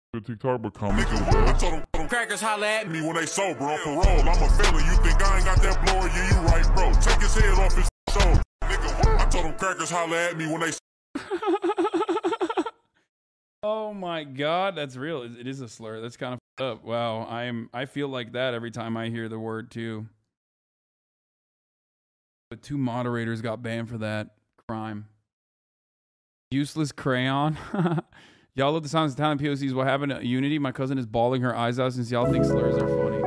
The TikTok, but comments is bad. I told them crackers holla at me when they sober on parole. I'm a felon, you think I ain't got that blower? Yeah, you right, bro. Take his head off his shoulder. Nigga, I told them crackers holla at me when they. Oh my God, that's real. It is a slur. That's kind of up. Wow, I feel like that every time I hear the word too. But 2 moderators got banned for that crime. Useless crayon. Y'all love the sounds of talent POCs. What happened to Unity? My cousin is bawling her eyes out since y'all think slurs are funny.